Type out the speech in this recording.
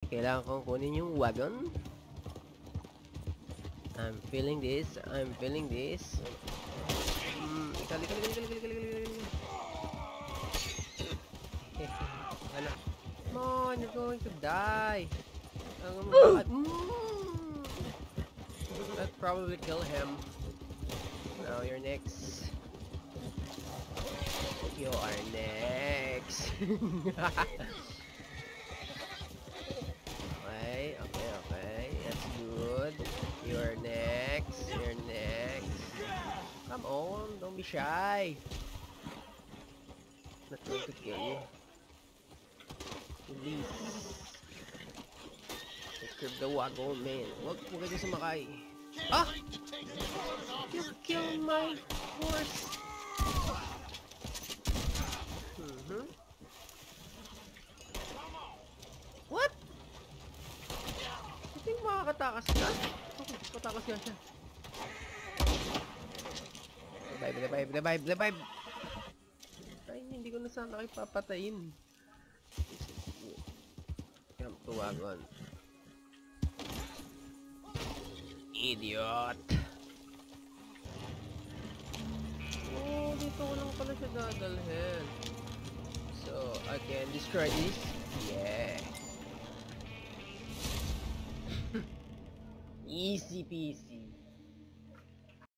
Kailangan kong kunin yung wagon. I'm feeling this. I'm feeling this. Ikali. Ano? Come on, you're going to die. That'd probably kill him. Now you're next. You are next. Okay. That's good. You're next. Come on, don't be shy. Not going to kill you. Please. Curb the wagon, man. Huwag kayo sumakay. Ah! You killed my horse. What? Hindi makakatakas ka? Patakas nga siya. Revive. Ay, hindi ko na sana kayo papatayin. Jump to wagon. Idiot. Oh, dito ko lang pala siya dadalhin. So, I can destroy this. Yeah. Easy peasy.